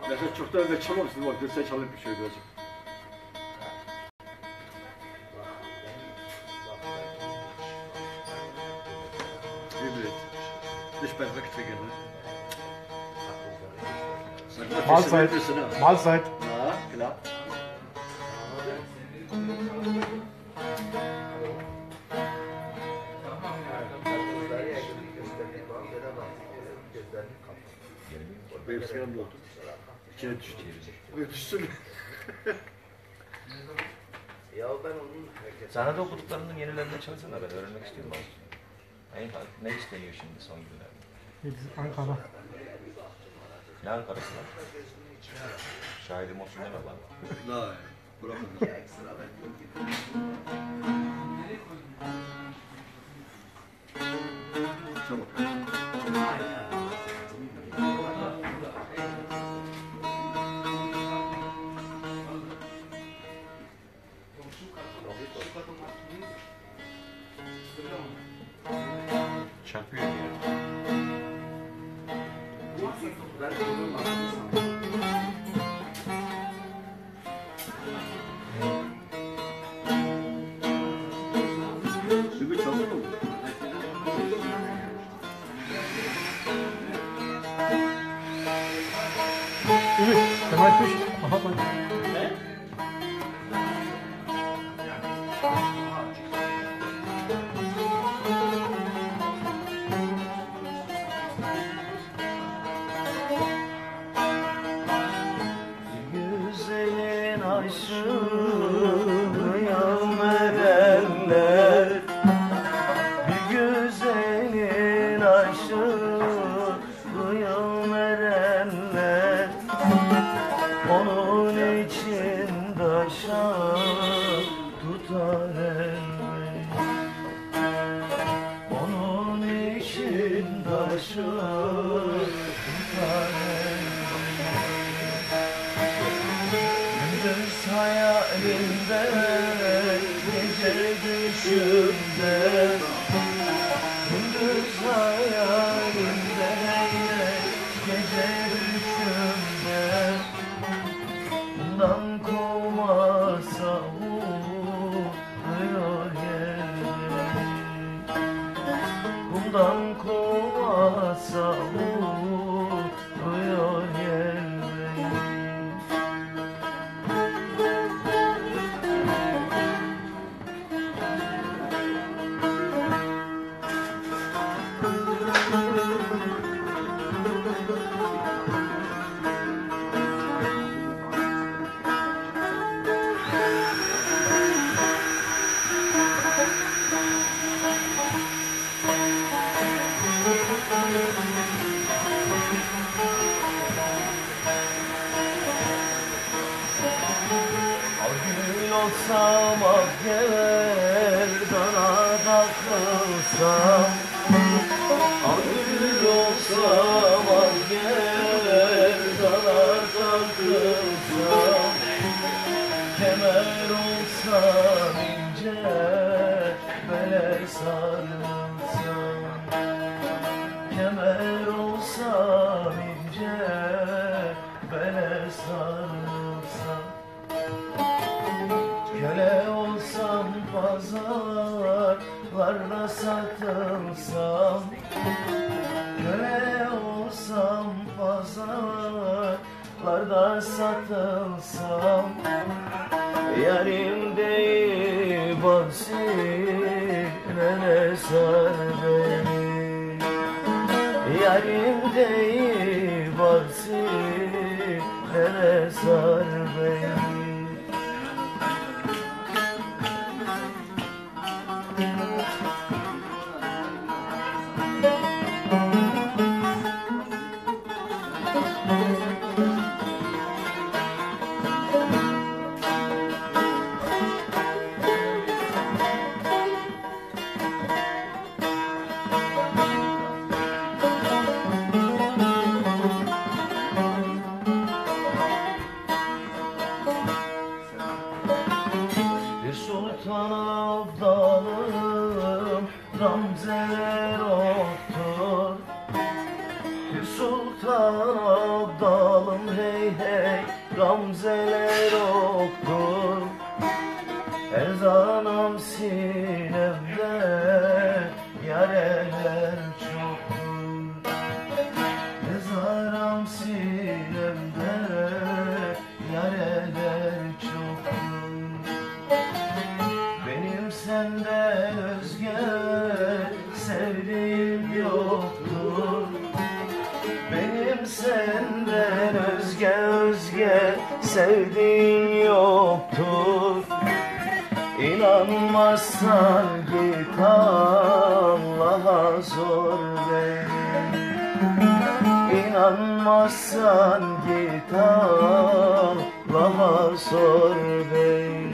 Mesela çoktan önce çalmamıştım bak sen çalıp bir şey olacak. Evet. Dış perfekt geldi. Mahlzeit. Mahlzeit. Ja, klar. Benim sigaram doldu. İçine düştü. Düştü. Ya ben onun... Sana da okuduklarının yenilerine çalışsana, ben öğrenmek istiyorum aslında. Ne isteniyor şimdi son günlerde? Biz Ankara. Ne Ankara'sı lan? Şahidim olsun deme lan. Da, bırakın. Çabuk. Çarpıyor ya. Şimdi çalır mı? Ümit, Kemal Fisch. Aha bak. Güzelin aşığını yağmerenler, bir güzelin aşığını yağmerenler, onun için taşa tutar elbet. Onun için taşa tutar elbet. Gündüz hayalimde, gece düşümde, gündüz hayalimde, gece düşümde, bundan kovmasa uyuyor gelmek, bundan kovmasa uyuyor gelmek. Gül olsam ak gerdana takılsam, gül olsam ak gerdana takılsam, kemer olsam ince bele sarılsam, kemer olsam ince bele sarılsam, köle olsam pazarlarda satılsam, köle olsam pazarlarda satılsam, yarim deyip sinene sar beni, yarim deyip sinene sar beni. hey hey gamzeler oktur. Ezanım sinemde yareler çoktur. Ezanım sinemde yareler çoktur. Benim senden özge sevdiğim yoktur. Benim senden özge sevdiğim yoktur. İnanmazsan git Allah'a sor beni. İnanmazsan git Allah'a sor beni.